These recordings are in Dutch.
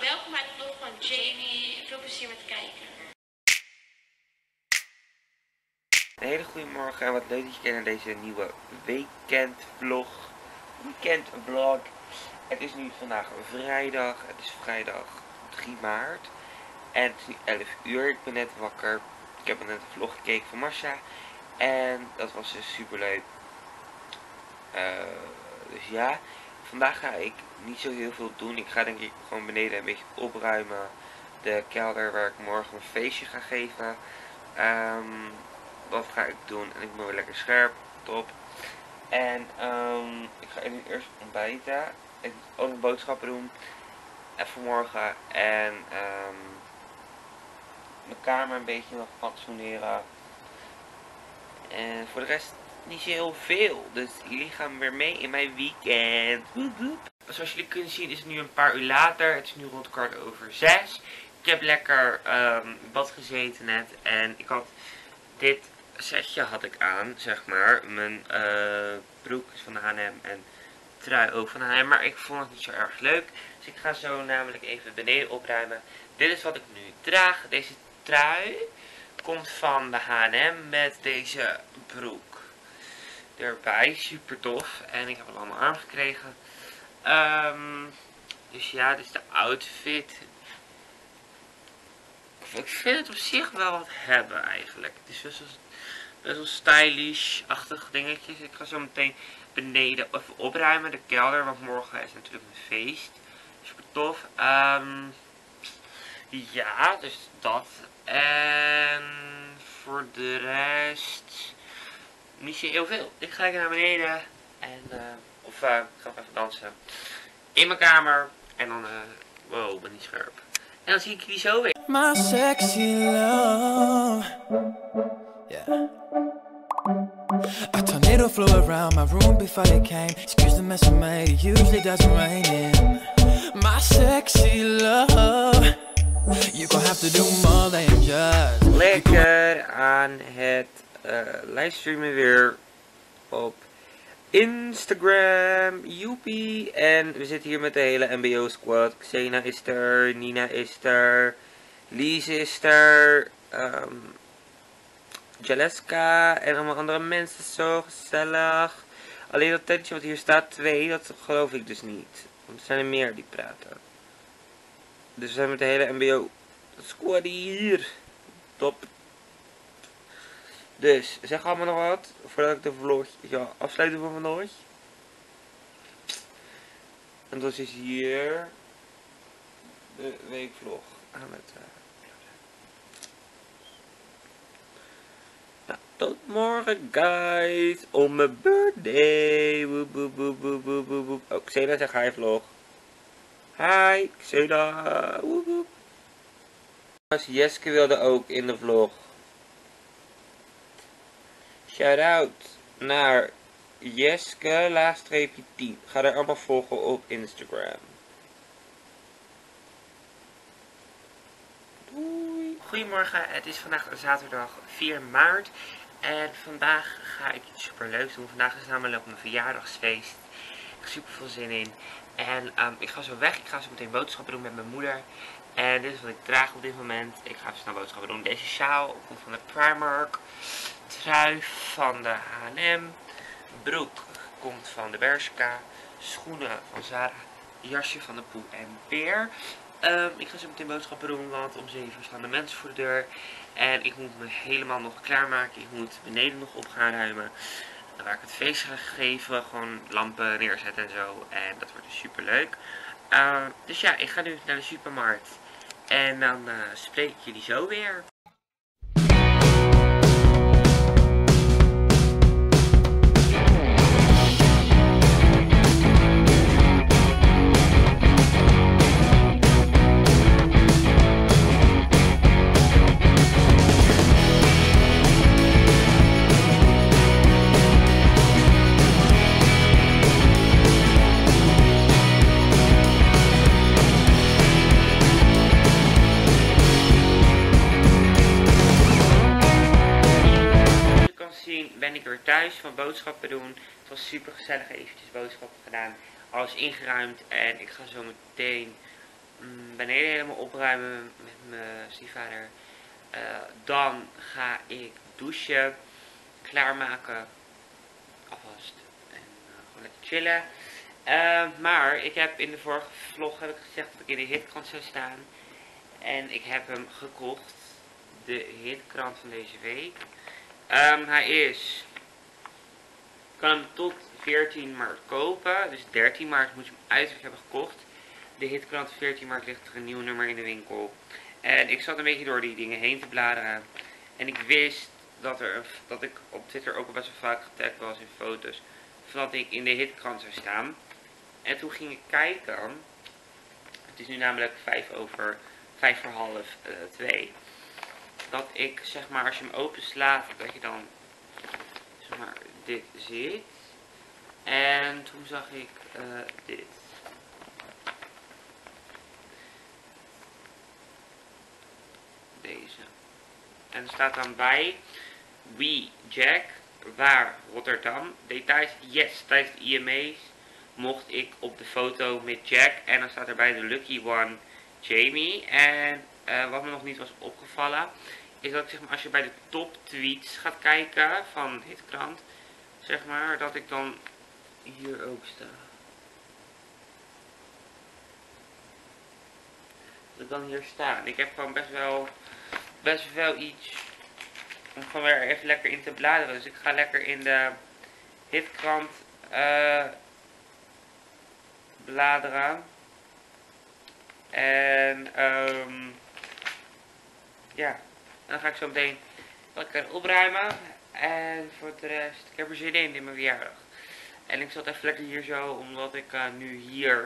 Welkom bij de vlog van Jamie. Veel plezier met kijken. Een hele goede morgen en wat leuk dat je kijkt naar deze nieuwe weekendvlog. Weekendvlog. Het is nu vandaag vrijdag. Het is vrijdag 3 maart. En het is nu 11 uur. Ik ben net wakker. Ik heb net een vlog gekeken van Masha. En dat was dus super leuk. Dus ja. Vandaag ga ik niet zo heel veel doen. Ik ga denk ik gewoon beneden een beetje opruimen. De kelder waar ik morgen een feestje ga geven. Dat ga ik doen. En ik ben weer lekker scherp. Top. En ik ga nu eerst ontbijten. Ik moet ook nog boodschappen doen. En vanmorgen. En mijn kamer een beetje nog fatsoeneren. En voor de rest niet zo heel veel. Dus jullie gaan weer mee in mijn weekend. Zoals jullie kunnen zien is het nu een paar uur later. Het is nu rond 6:15. Ik heb lekker bad gezeten net. En ik had dit setje had ik aan, zeg maar. Mijn broek is van de H&M en trui ook van de H&M. Maar ik vond het niet zo erg leuk. Dus ik ga zo namelijk even beneden opruimen. Dit is wat ik nu draag. Deze trui komt van de H&M met deze broek erbij. Super tof. En ik heb het allemaal aangekregen. Dus ja, dit is de outfit. Ik vind het op zich wel wat hebben eigenlijk. Het is best wel stylish-achtig dingetjes. Ik ga zo meteen beneden even opruimen. De kelder, want morgen is natuurlijk een feest. Super tof. Ja, dus dat. En voor de rest niet zo heel veel. Ik ga naar beneden. En, ik ga even dansen. In mijn kamer. En dan, wow, ik ben niet scherp. En dan zie ik jullie zo weer. My sexy love, yeah. A tornado flew around my room before you came. Excuse the mess I made, it usually doesn't rain in. My sexy love, you gon' have to do more than just. Lekker aan het livestreamen weer op Instagram, joepie. En we zitten hier met de hele MBO squad. Xena is er, Nina is er, Lise is er, Jaleska en allemaal andere mensen. Zo gezellig. Alleen dat tentje wat hier staat, 2, dat geloof ik dus niet. Want er zijn er meer die praten. Dus we zijn met de hele MBO squad hier. Top. Dus, zeg allemaal nog wat, voordat ik de vlog afsluiten van vandaag. En dat is hier de weekvlog aan het nou, tot morgen guys, on mijn birthday. Woep, woep, woep, woep, woep, woep, woep. Oh, Xena zegt hi vlog. Hi, Xena. Woep, woep. Jeske wilde ook in de vlog. Shout-out naar Jeske_10. Ga er allemaal volgen op Instagram. Doei. Goedemorgen, het is vandaag zaterdag 4 maart. En vandaag ga ik iets super leuks doen. Vandaag is namelijk mijn verjaardagsfeest. Ik heb super veel zin in. En ik ga zo weg. Ik ga zo meteen boodschappen doen met mijn moeder. En dit is wat ik draag op dit moment. Ik ga even snel boodschappen doen. Deze sjaal komt van de Primark. Trui van de H&M. Broek komt van de Bershka. Schoenen van Zara. Jasje van de Poel en Beer. Ik ga zo meteen boodschappen doen, want om 7 uur staan de mensen voor de deur. En ik moet me helemaal nog klaarmaken. Ik moet beneden nog op gaan ruimen. Waar ik het feest ga geven. Gewoon lampen neerzetten en zo. En dat wordt dus super leuk. Dus ja, ik ga nu naar de supermarkt. En dan spreek ik jullie zo weer. Ben ik weer thuis van boodschappen doen. Het was super gezellig, eventjes boodschappen gedaan. Alles ingeruimd en ik ga zo meteen beneden helemaal opruimen met mijn stiefvader. Dan ga ik douchen, klaarmaken, afwast en gewoon lekker chillen. Maar ik heb in de vorige vlog heb ik gezegd dat ik in de hitkrant zou staan. En ik heb hem gekocht. De hitkrant van deze week. Hij is... Ik kan hem tot 14 maart kopen. Dus 13 maart moet je hem uiterlijk hebben gekocht. De hitkrant 14 maart ligt er een nieuw nummer in de winkel. En ik zat een beetje door die dingen heen te bladeren. En ik wist dat ik op Twitter ook al best wel vaak getagd was in foto's. Van dat ik in de hitkrant zou staan. En toen ging ik kijken. Het is nu namelijk 2:05. Dat ik zeg maar als je hem openslaat. Dat je dan zeg maar dit ziet. En toen zag ik dit. Deze. En er staat dan bij. Wie Jack. Waar Rotterdam. Details. Yes. Tijdens de IMA's mocht ik op de foto met Jack. En dan staat erbij de lucky one Jamie. En wat me nog niet was opgevallen. Is dat zeg maar, als je bij de top tweets gaat kijken van Hitkrant. Zeg maar dat ik dan hier ook sta. Dat ik dan hier sta. En ik heb gewoon best wel iets om gewoon weer even lekker in te bladeren. Dus ik ga lekker in de Hitkrant bladeren. En ja, dan ga ik zo meteen lekker opruimen. En voor de rest, ik heb er zin in mijn verjaardag. En ik zat even lekker hier zo, omdat ik nu hier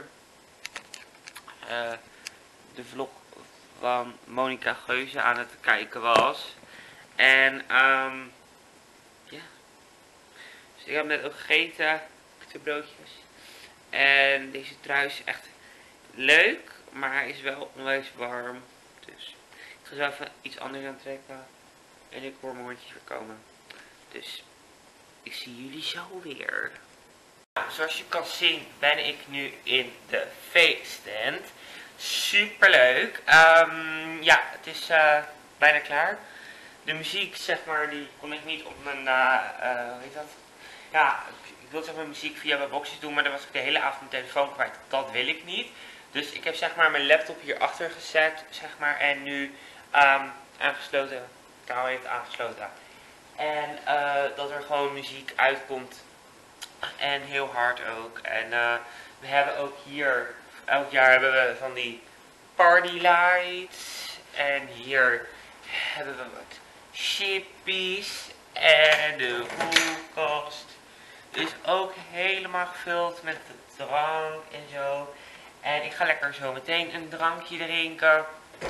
de vlog van Monica Geuze aan het kijken was. En ja. Dus ik heb net ook gegeten, broodjes. En deze trui is echt leuk, maar hij is wel onwijs warm. Dus ik ga zo even iets anders aantrekken. En ik hoor mijn hondjes weer komen. Dus ik zie jullie zo weer. Zoals je kan zien ben ik nu in de feesttent. Super leuk. Ja, het is bijna klaar. De muziek, zeg maar, die kon ik niet op mijn, hoe heet dat? Ja, ik wilde zeg maar muziek via mijn boxjes doen, maar dan was ik de hele avond mijn telefoon kwijt. Dat wil ik niet. Dus ik heb zeg maar mijn laptop hierachter gezet, zeg maar, en nu aangesloten. Taal heeft aangesloten. En dat er gewoon muziek uitkomt. En heel hard ook. En we hebben ook hier, elk jaar hebben we van die party lights. En hier hebben we wat chippies. En de koelkast is ook helemaal gevuld met drank en zo. En ik ga lekker zo meteen een drankje drinken.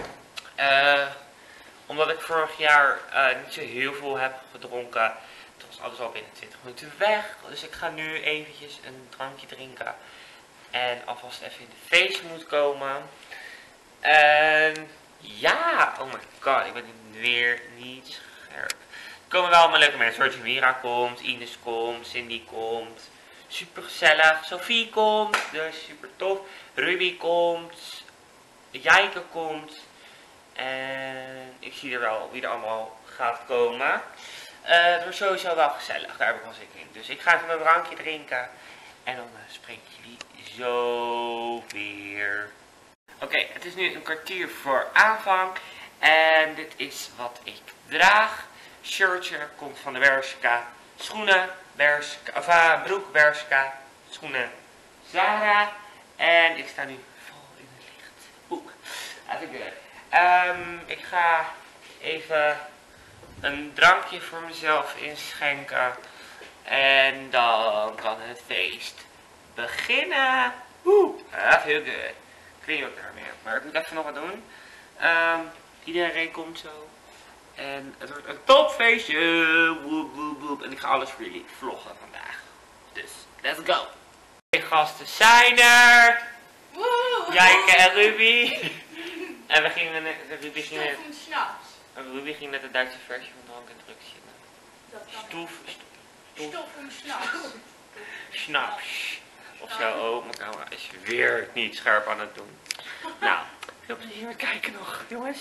Omdat ik vorig jaar niet zo heel veel heb gedronken. Het was alles al binnen 20 minuten weg. Dus ik ga nu eventjes een drankje drinken. En alvast even in de feestmoed komen. En ja, oh my god, ik ben weer niet scherp. Er komen wel allemaal leuke mensen. Jamira komt, Ines komt, Cindy komt. Super gezellig. Sophie komt, dus super tof. Ruby komt. Jijke komt. En ik zie er wel wie er allemaal gaat komen. Het wordt sowieso wel gezellig, daar heb ik wel zin in. Dus ik ga even mijn drankje drinken. En dan spreek ik jullie zo weer. Oké, het is nu een kwartier voor aanvang. En dit is wat ik draag. Shirtje komt van de Bershka. Schoenen Bershka. Broek Bershka. Schoenen Zara. En ik sta nu vol in het licht. Oeh, even good. Ik ga even een drankje voor mezelf inschenken. En dan kan het feest beginnen. Woe, I feel good. Ik weet niet wat ik daarmee heb, maar ik moet even nog wat doen. Iedereen komt zo. En het wordt een topfeestje. Woep, woep, woep. En ik ga alles voor jullie vloggen vandaag. Dus, let's go. De gasten zijn er. Jijke en Ruby. En we gingen net, Ruby ging net de Duitse versie van drank en drugs zingen. Stof en snaps. Snaps. Of zo. Oh, mijn camera is weer niet scherp aan het doen. Nou, veel plezier met kijken nog, jongens.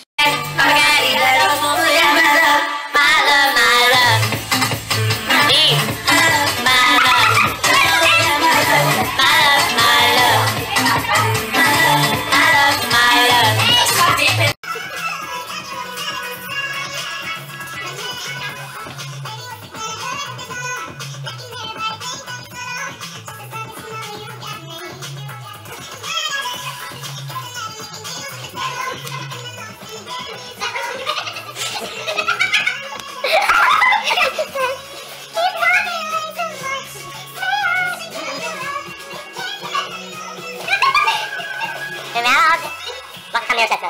Wacht, ik ga neerzetten.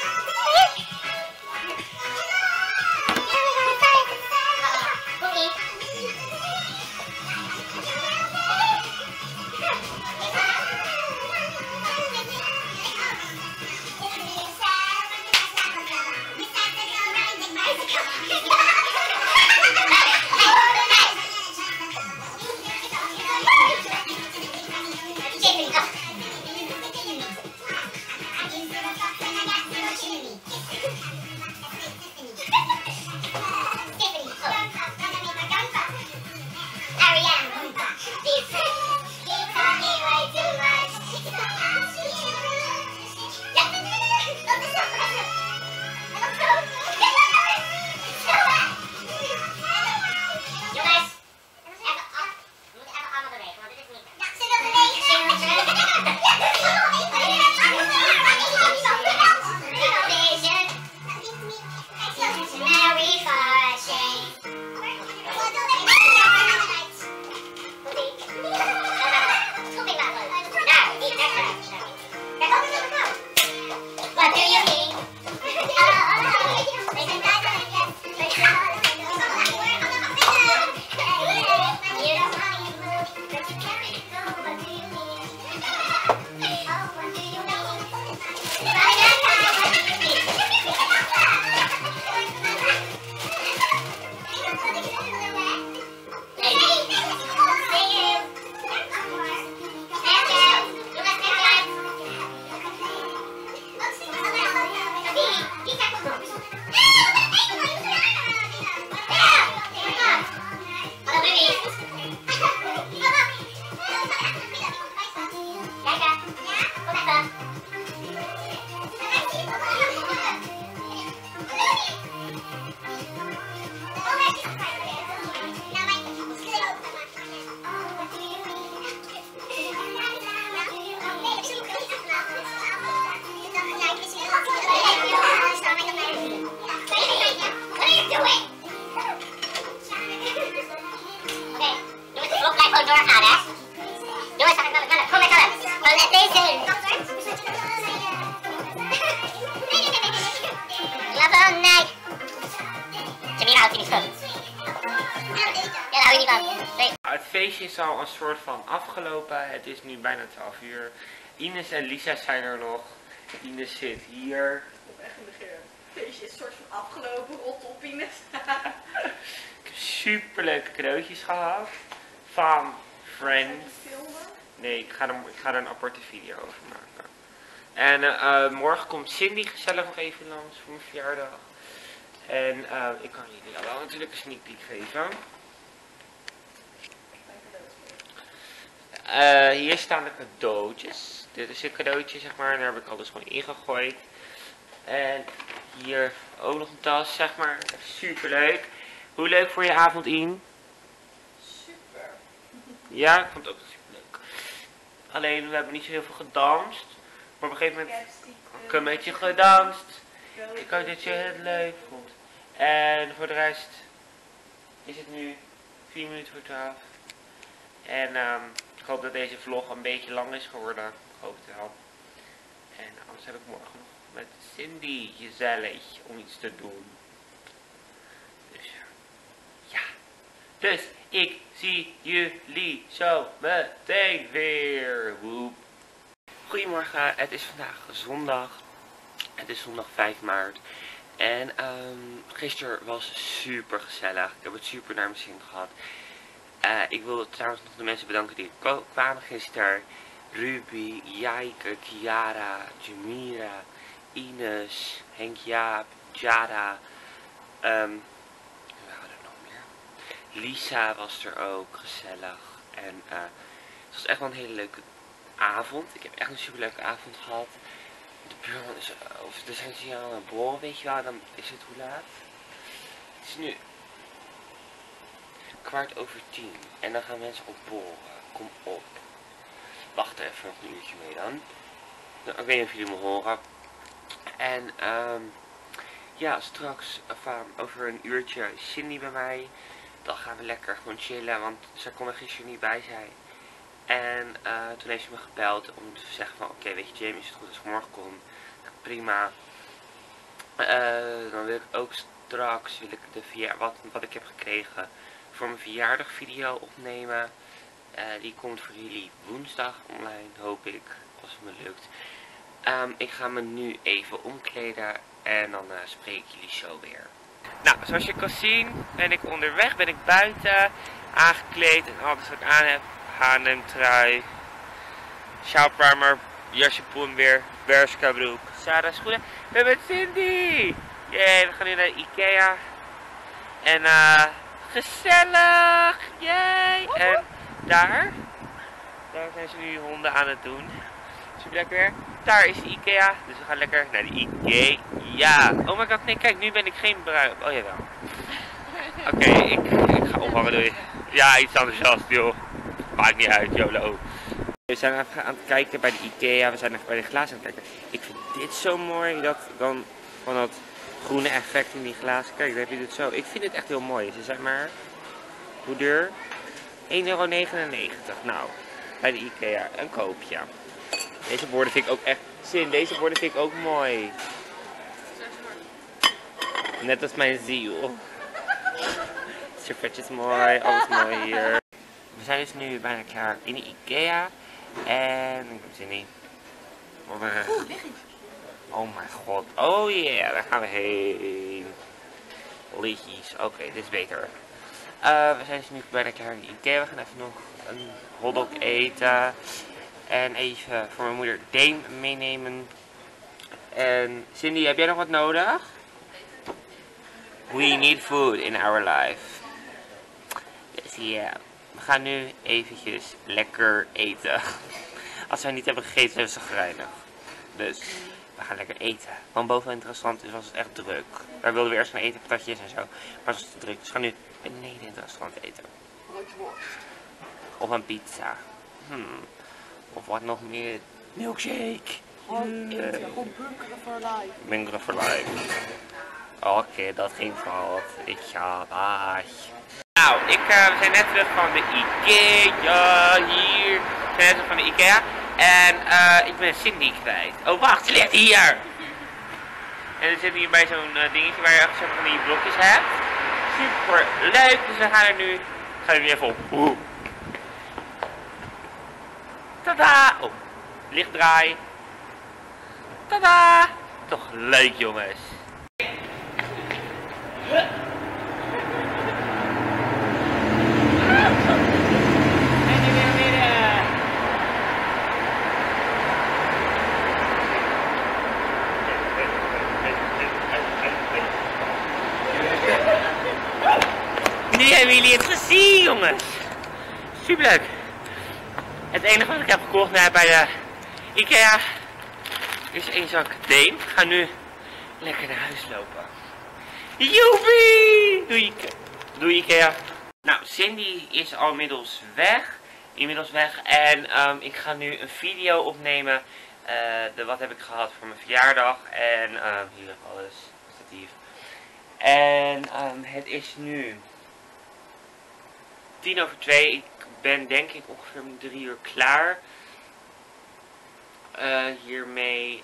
Doorgaan, hè? Jongens, kom met allen. Gewoon net deze in. Oh nee. Jamila houdt hij niet goed. Ja, daar hou je niet van. Nee. Het feestje is al een soort van afgelopen. Het is nu bijna 12 uur. Ines en Lisa zijn er nog. Ines zit hier. Echt een feestje is een soort van afgelopen. Rot op, Ines. Ik heb super leuke cadeautjes gehad. Van Friends. Nee, ik ga er een aparte video over maken. En morgen komt Cindy gezellig nog even langs voor mijn verjaardag. En ik kan jullie al wel natuurlijk een sneak peek geven. Hier staan de cadeautjes. Dit is een cadeautje, zeg maar. Daar heb ik alles gewoon ingegooid. En hier ook nog een tas, zeg maar. Super leuk. Hoe leuk voor je avond, In? Super. Ja, ik vond het ook super leuk. Alleen, we hebben niet zo heel veel gedanst. Maar op een gegeven moment heb ik een beetje gedanst. Ik hoop dat je het leuk vond. En voor de rest is het nu 4 minuten voor 12. En ik hoop dat deze vlog een beetje lang is geworden. Ik hoop het wel. En anders heb ik morgen nog met Cindy gezellig om iets te doen. Dus ja. Dus ik zie jullie zo meteen weer. Woep. Goedemorgen, het is vandaag zondag. Het is zondag 5 maart. En gisteren was super gezellig. Ik heb het super naar mijn zin gehad. Ik wil trouwens nog de mensen bedanken die kwamen gisteren. Ruby, Jijke, Kiara, Jamira, Ines, Henk Jaap, Jada. We hadden er nog meer. Lisa was er ook, gezellig. En het was echt wel een hele leuke avond. Ik heb echt een super leuke avond gehad. De buurman is, of er zijn ze hier aan het borrel, weet je wel, dan is het hoe laat? Het is nu 10:15 en dan gaan mensen op borrelen. Kom op. Wacht even nog een uurtje mee dan. Nou, ik weet niet of jullie me horen. En ja, straks over een uurtje is Cindy bij mij. Dan gaan we lekker gewoon chillen, want ze kon er gisteren niet bij zijn. En toen heeft ze me gebeld om te zeggen van oké, weet je Jamie, is het goed als ik morgen kom? Nou, prima. Dan wil ik ook straks wat ik heb gekregen voor mijn verjaardagvideo opnemen. Die komt voor jullie woensdag online, hoop ik, als het me lukt. Ik ga me nu even omkleden en dan spreek ik jullie zo weer. Nou, zoals je kan zien ben ik onderweg, ben ik buiten, aangekleed en alles wat ik aan heb. H&M trui, sjaalprimer, jasje poenweer, Bershka broek, Sarah schoenen. We hebben Cindy! Jee, we gaan nu naar Ikea. En gezellig! Jee! En daar zijn ze nu honden aan het doen. Super lekker weer. Daar is de Ikea, dus we gaan lekker naar de Ikea. Oh my god, nee kijk, nu ben ik geen bruin. Oh jawel. Oké, ik ga ophangen, doei. Ja, iets enthousiast joh. Maakt niet uit, YOLO. We zijn even aan het kijken bij de Ikea, we zijn even bij de glazen aan het kijken. Ik vind dit zo mooi, van dat groene effect in die glazen. Kijk, dan heb je dit zo. Ik vind het echt heel mooi. Ze zijn maar, hoe duur? €1,99. Nou, bij de Ikea, een koopje. Deze borden vind ik ook echt, deze borden vind ik ook mooi. Net als mijn ziel. Het servetje is mooi, alles mooi hier. We zijn dus nu bijna klaar in de Ikea. En ik heb zin in. Oh mijn god. Oh yeah, daar gaan we heen. Lichtjes. Oké, dit is beter. We zijn dus nu bijna klaar in de Ikea. We gaan even nog een hotdog eten. En even voor mijn moeder Deen meenemen. En Cindy, heb jij nog wat nodig? We need food in our life. Dus ja, we gaan nu eventjes lekker eten. Als wij niet hebben gegeten, is het chagrijnig. Dus we gaan lekker eten. Want boven in het restaurant was het echt druk. Wij wilden weer eerst gaan eten, patatjes en zo. Maar het was te druk. Dus we gaan nu beneden in het restaurant eten. Of een pizza. Of wat nog meer? Milkshake. Gewoon bunkeren voor life. Bunkeren voor life. Oké, dat ging fout. Ik ga weg. Nou, we zijn net terug van de Ikea. Hier. We zijn net terug van de Ikea. En ik ben Cindy kwijt. Oh wacht, ze ligt hier. En we zitten hier bij zo'n dingetje waar je echt zo van die blokjes hebt. Super leuk. Dus we gaan er nu even op. Tada! Oh, licht draai. Tada! Toch leuk jongens. Nu hebben jullie het gezien jongens. Super leuk. Het enige wat ik heb gekocht bij de Ikea is één zak Deen. We gaan nu lekker naar huis lopen. Joepie! Doei Ikea. Nou, Cindy is al inmiddels weg. En ik ga nu een video opnemen. Wat heb ik gehad voor mijn verjaardag. En hier alles. Statief. En het is nu 2:10. Ik ben denk ik ongeveer om 3 uur klaar. Hiermee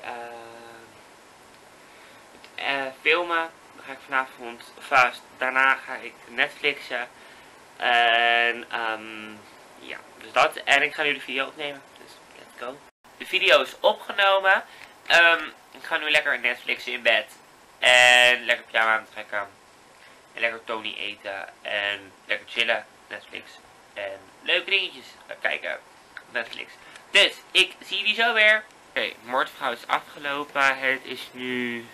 filmen. Dan ga ik vanavond vast. Daarna ga ik Netflixen. En ja, dus dat. En ik ga nu de video opnemen. Dus let's go. De video is opgenomen. Ik ga nu lekker Netflixen in bed. En lekker pyjama aantrekken. En lekker Tony eten. En lekker chillen. Netflix. En leuke dingetjes kijken op Netflix. Dus, ik zie jullie zo weer. Oké, Moordvrouw is afgelopen. Het is nu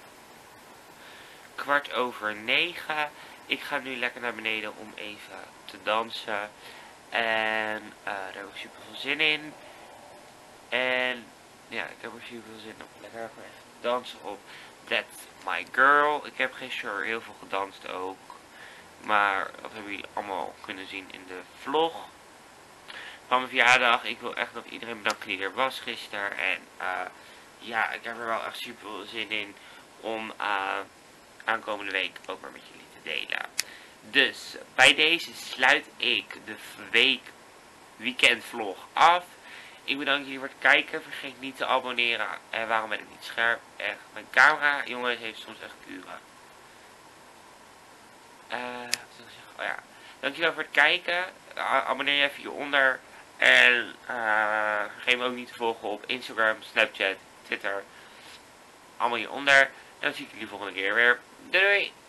9:15. Ik ga nu lekker naar beneden om even te dansen. En daar heb ik super veel zin in. En ja, ik heb er super veel zin om lekker even te dansen op That's My Girl. Ik heb gisteren heel veel gedanst ook. Maar dat hebben jullie allemaal kunnen zien in de vlog van mijn verjaardag. Ik wil echt nog iedereen bedanken die er was gisteren. En ja, ik heb er wel echt super veel zin in om aankomende week ook maar met jullie te delen. Dus bij deze sluit ik de weekendvlog af. Ik bedank jullie voor het kijken. Vergeet niet te abonneren. En waarom ben ik niet scherp? Echt, mijn camera, jongens, heeft soms echt kuren. Oh ja. Dankjewel voor het kijken. Abonneer je even hieronder. En vergeet me ook niet te volgen op Instagram, Snapchat, Twitter. Allemaal hieronder. En dan zie ik jullie volgende keer weer. Doei doei!